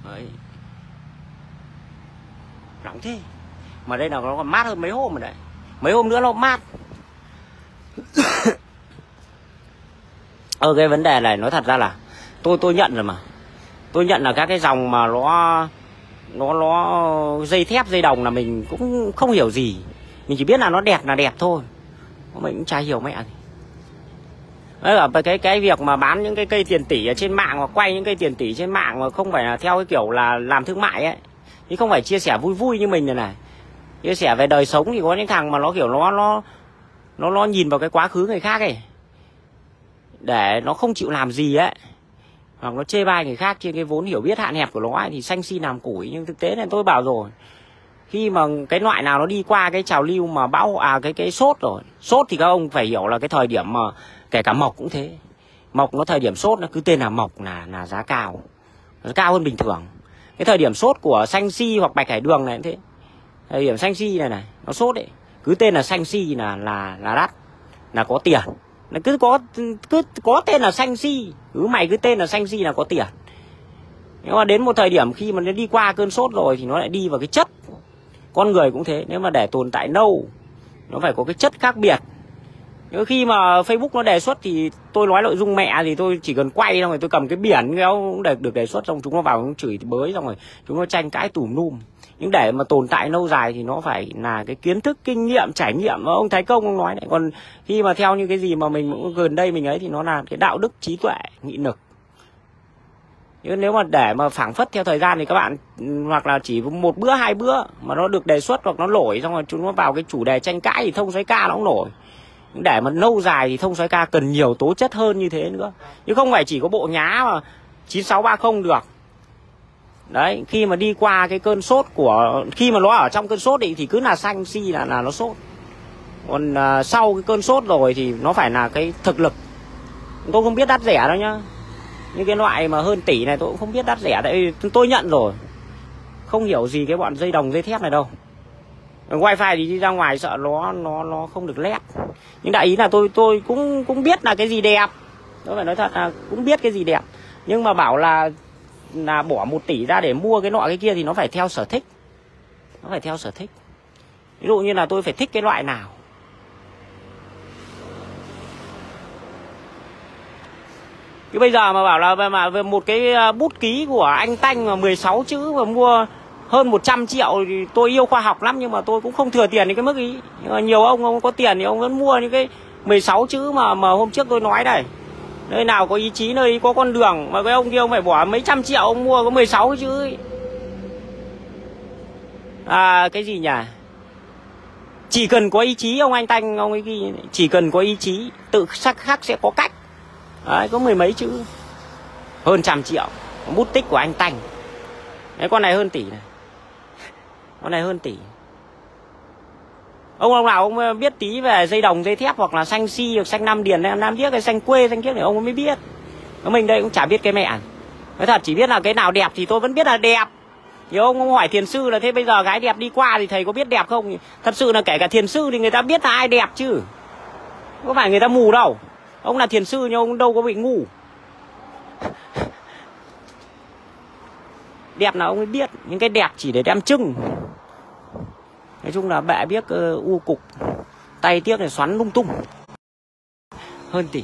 Đấy. Nóng thế. Mà đây là nó còn mát hơn mấy hôm rồi đấy. Mấy hôm nữa nó mát. Cái vấn đề này nói thật ra là tôi nhận rồi mà. Tôi nhận là các cái dòng mà nó dây thép, dây đồng là mình cũng không hiểu gì. Mình chỉ biết là nó đẹp thôi. Mình cũng chả hiểu mẹ gì. Đấy là cái việc mà bán những cái cây tiền tỷ ở trên mạng, hoặc quay những cây tiền tỷ trên mạng mà không phải là theo cái kiểu là làm thương mại ấy, thì không phải chia sẻ vui vui như mình này. Chia sẻ về đời sống thì có những thằng mà nó kiểu nó nhìn vào cái quá khứ người khác ấy, để nó không chịu làm gì ấy, hoặc nó chê bai người khác trên cái vốn hiểu biết hạn hẹp của nó ấy, thì xanh xi làm củi. Nhưng thực tế này tôi bảo rồi, khi mà cái loại nào nó đi qua cái trào lưu mà cái sốt rồi, sốt thì các ông phải hiểu là cái thời điểm mà kể cả mộc cũng thế. Mộc nó thời điểm sốt nó cứ tên là mộc là giá cao, nó cao hơn bình thường. Cái thời điểm sốt của xanh si hoặc bạch hải đường này cũng thế. Thời điểm xanh si này nó sốt ấy, cứ tên là xanh si là đắt, là có tiền. Nó cứ có tên là xanh si, mày cứ tên là xanh si là có tiền. Nhưng mà đến một thời điểm khi mà nó đi qua cơn sốt rồi thì nó lại đi vào cái chất. Con người cũng thế, nếu mà để tồn tại lâu nó phải có cái chất khác biệt. Nhưng khi mà Facebook nó đề xuất thì tôi nói nội dung mẹ thì tôi chỉ cần quay xong rồi tôi cầm cái biển cũng được đề xuất, xong chúng nó vào chửi thì bới, xong rồi chúng nó tranh cãi tùm lum. Nhưng để mà tồn tại lâu dài thì nó phải là cái kiến thức, kinh nghiệm, trải nghiệm mà ông Thái Công ông nói đấy. Còn khi mà theo như cái gì mà mình gần đây mình ấy thì nó là cái đạo đức, trí tuệ, nghị lực. Nhưng nếu mà để mà phảng phất theo thời gian thì các bạn hoặc là chỉ một bữa hai bữa mà nó được đề xuất hoặc nó nổi, xong rồi chúng nó vào cái chủ đề tranh cãi thì thông xoáy ca nó cũng nổi. Để mà lâu dài thì thông xoáy ca cần nhiều tố chất hơn như thế nữa, chứ không phải chỉ có bộ nhá mà 9630 được. Đấy, khi mà đi qua cái cơn sốt của, khi mà nó ở trong cơn sốt thì cứ là xanh si là nó sốt. Còn sau cái cơn sốt rồi thì nó phải là cái thực lực. Tôi không biết đắt rẻ đâu nhá. Những cái loại mà hơn tỷ này tôi cũng không biết đắt rẻ. Tại tôi nhận rồi, không hiểu gì cái bọn dây đồng dây thép này đâu. Wifi thì đi ra ngoài sợ nó không được led. Nhưng đại ý là tôi cũng biết là cái gì đẹp. Tôi phải nói thật là cũng biết cái gì đẹp. Nhưng mà bảo là bỏ 1 tỷ ra để mua cái nọ cái kia thì nó phải theo sở thích. Nó phải theo sở thích. Ví dụ như là tôi phải thích cái loại nào. Chứ bây giờ mà bảo là mà một cái bút ký của anh Tanh mà 16 chữ mà mua hơn 100 triệu thì tôi yêu khoa học lắm, nhưng mà tôi cũng không thừa tiền đến cái mức ý. Nhưng mà nhiều ông có tiền thì ông vẫn mua những cái 16 chữ mà hôm trước tôi nói đây. Nơi nào có ý chí nơi có con đường, mà cái ông kia ông phải bỏ mấy trăm triệu ông mua có 16 chữ ấy. Cái gì nhỉ? Chỉ cần có ý chí, ông anh Tanh ông ấy ghi, chỉ cần có ý chí tự khắc sẽ có cách. Đấy, có 10 mấy chữ, hơn 100 triệu, bút tích của anh Tanh. Đấy, con này hơn tỷ này, con này hơn tỷ. Ông nào ông biết tí về dây đồng dây thép hoặc là xanh si hoặc xanh Nam Điền hay Nam Điếc hay xanh quê xanh kiếc thì ông mới biết. Mình đây cũng chả biết cái mẹ. Nói thật chỉ biết là cái nào đẹp thì tôi vẫn biết là đẹp. Nhiều ông hỏi thiền sư là thế bây giờ gái đẹp đi qua thì thầy có biết đẹp không? Thật sự là kể cả thiền sư thì người ta biết là ai đẹp chứ, có phải người ta mù đâu. Ông là thiền sư nhưng ông đâu có bị ngu. Đẹp là ông ấy biết, những cái đẹp chỉ để đem trưng. Nói chung là bệ biết u cục, tay tiếc này xoắn lung tung. Hơn tỷ.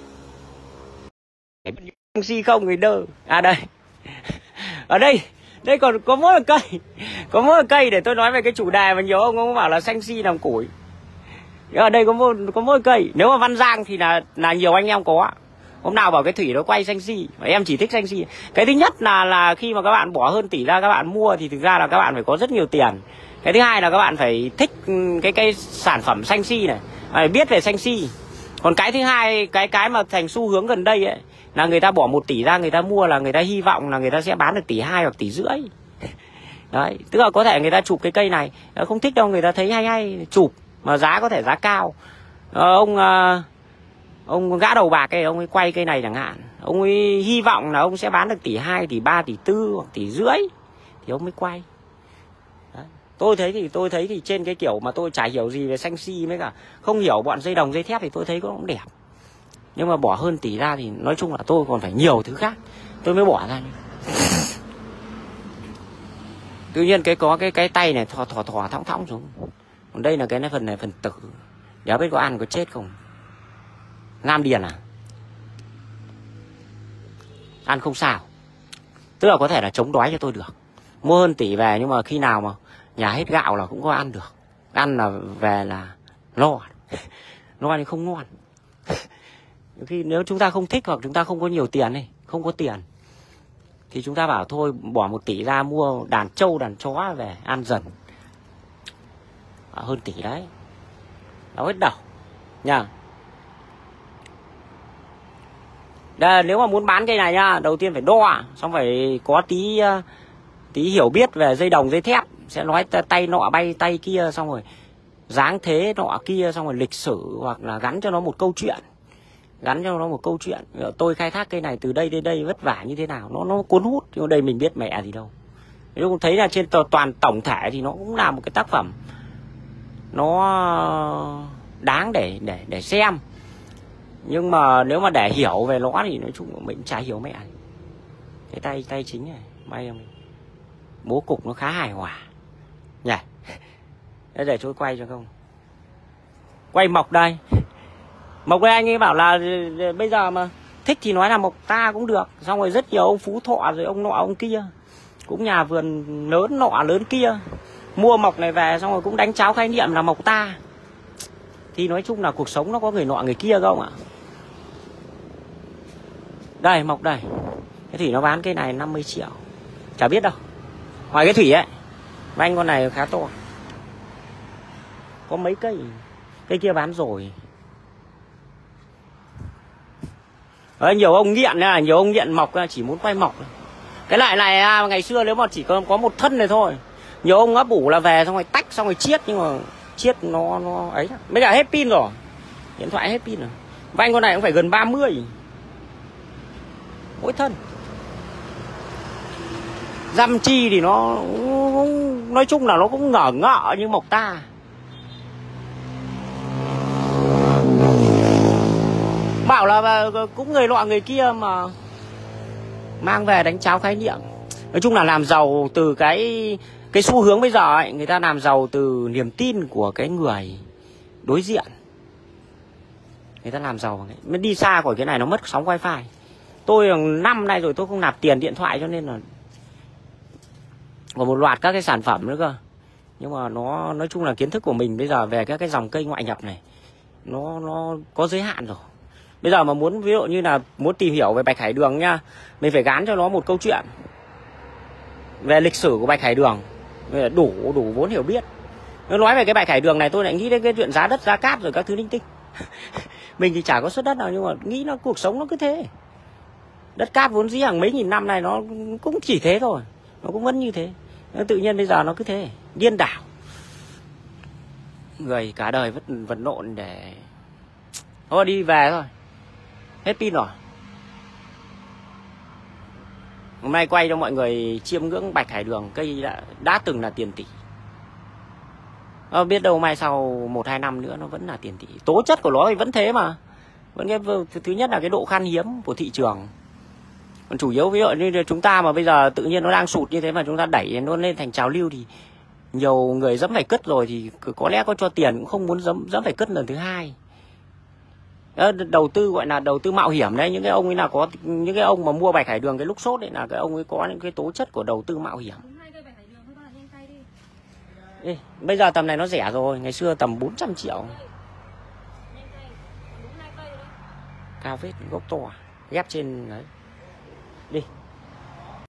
Si không người đơ. Đây. Ở đây còn có mỗi một cây. Có mỗi một cây để tôi nói về cái chủ đề mà nhiều ông bảo là xanh si làm củi. Ở đây có mỗi cây. Nếu mà Văn Giang thì là nhiều anh em có. Hôm nào bảo cái Thủy nó quay xanh si, em chỉ thích xanh si. Cái thứ nhất là khi mà các bạn bỏ hơn tỷ ra các bạn mua thì thực ra là các bạn phải có rất nhiều tiền. Cái thứ hai là các bạn phải thích cái sản phẩm xanh si này, phải biết về xanh si. Còn cái thứ hai, cái mà thành xu hướng gần đây ấy, là người ta bỏ 1 tỷ ra người ta mua là người ta hy vọng là người ta sẽ bán được 1,2 tỷ hoặc 1,5 tỷ. Đấy, tức là có thể người ta chụp cái cây này không thích đâu, người ta thấy hay chụp mà giá có thể giá cao. Ông gã đầu bạc ấy, ông ấy quay cây này chẳng hạn, ông ấy hy vọng là ông sẽ bán được 1,2 tỷ, 1,3 tỷ, 1,4 tỷ hoặc 1,5 tỷ thì ông mới quay. Đấy. Tôi thấy thì trên cái kiểu mà tôi chả hiểu gì về xanh si mấy cả không hiểu bọn dây đồng dây thép thì tôi thấy nó cũng đẹp. Nhưng mà bỏ hơn 1 tỷ ra thì nói chung là tôi còn phải nhiều thứ khác tôi mới bỏ ra. Tự nhiên có cái tay này thò thõng thõng xuống. Còn đây là cái phần này phần tử. Đéo biết có ăn có chết không. Ngam điền à? Ăn không sao. Tức là có thể là chống đói cho tôi được. Mua hơn tỷ về nhưng mà khi nào mà nhà hết gạo là cũng có ăn được. Ăn là về là no. No thì không ngon. Khi nếu chúng ta không thích hoặc chúng ta không có nhiều tiền này, không có tiền thì chúng ta bảo thôi bỏ 1 tỷ ra mua đàn trâu đàn chó về ăn dần. Hơn tỷ đấy. Nó hết đầu nha. Đây, nếu mà muốn bán cây này nhá, đầu tiên phải đo, xong phải có tí hiểu biết về dây đồng dây thép, sẽ nói tay nọ bay tay kia, xong rồi dáng thế nọ kia, xong rồi lịch sử, hoặc là gắn cho nó một câu chuyện. Gắn cho nó một câu chuyện. Tôi khai thác cây này từ đây đến đây vất vả như thế nào, nó cuốn hút. Nhưng đây mình biết mẹ gì đâu. Nếu cũng thấy là trên toàn tổng thể thì nó cũng là một cái tác phẩm nó đáng để xem. Nhưng mà nếu mà để hiểu về nó thì nói chung mình chả hiểu mẹ. Cái tay chính này may không? Bố cục nó khá hài hòa nhỉ. Đấy, để tôi quay cho không. Quay mộc đây. Mộc đây anh ấy bảo là bây giờ mà thích thì nói là mộc ta cũng được. Xong rồi rất nhiều ông phú thọ rồi ông nọ ông kia, cũng nhà vườn lớn nọ lớn kia, mua mộc này về xong rồi cũng đánh cháo khái niệm là mộc ta. Thì nói chung là cuộc sống nó có người nọ người kia không ạ? Đây mộc đây. Cái thủy nó bán cái này 50 triệu. Chả biết đâu. Ngoài cái thủy ấy, vanh con này khá to. Có mấy cây. Cây kia bán rồi. Đấy, nhiều ông nghiện nha, nhiều ông nghiện mộc chỉ muốn quay mộc. Cái loại này ngày xưa nếu mà chỉ có một thân này thôi, nhiều ông ấp ủ là về xong rồi tách xong rồi chiết, nhưng mà chiết nó ấy. Bây giờ hết pin rồi. Điện thoại hết pin rồi. Vanh con này cũng phải gần 30 mỗi thân. Dăm chi thì nó nói chung là nó cũng ngỡ ngợ như mộc ta. Bảo là cũng người nọ người kia mà mang về đánh cháo khái niệm. Nói chung là làm giàu từ cái xu hướng bây giờ ấy, người ta làm giàu từ niềm tin của cái người đối diện. Người ta làm giàu mới đi xa khỏi cái này, nó mất sóng wifi. Tôi năm nay rồi tôi không nạp tiền điện thoại, cho nên là có một loạt các cái sản phẩm nữa cơ. Nhưng mà nó nói chung là kiến thức của mình bây giờ về các cái dòng cây ngoại nhập này nó có giới hạn rồi. Bây giờ mà muốn ví dụ như là muốn tìm hiểu về bạch hải đường nha, mình phải gán cho nó một câu chuyện về lịch sử của bạch hải đường, đủ vốn hiểu biết. Nếu nói về cái bạch hải đường này tôi lại nghĩ đến cái chuyện giá đất giá cát rồi các thứ linh tinh. Mình thì chả có xuất đất nào, nhưng mà nghĩ nó cuộc sống nó cứ thế. Đất cát vốn dĩ hàng mấy nghìn năm này nó cũng chỉ thế thôi, nó cũng vẫn như thế. Tự nhiên bây giờ nó cứ thế, điên đảo. Người cả đời vật lộn để thôi đi về thôi, hết pin rồi. Hôm nay quay cho mọi người chiêm ngưỡng bạch hải đường, cây đã từng là tiền tỷ. Biết đâu mai sau 1-2 năm nữa nó vẫn là tiền tỷ. Tố chất của nó thì vẫn thế mà. Vẫn cái thứ nhất là cái độ khan hiếm của thị trường. Còn chủ yếu ví dụ như chúng ta mà bây giờ tự nhiên nó đang sụt như thế mà chúng ta đẩy nó lên thành trào lưu thì nhiều người dẫm phải cất rồi thì có lẽ có cho tiền cũng không muốn dẫm phải cất lần thứ hai. Đó, đầu tư gọi là đầu tư mạo hiểm đấy. Những cái ông ấy là có những cái ông mà mua bạch hải đường cái lúc sốt đấy là cái ông ấy có những cái tố chất của đầu tư mạo hiểm. Ê, bây giờ tầm này nó rẻ rồi, ngày xưa tầm 400 triệu. Cao phết, gốc to ghép trên đấy. Đi.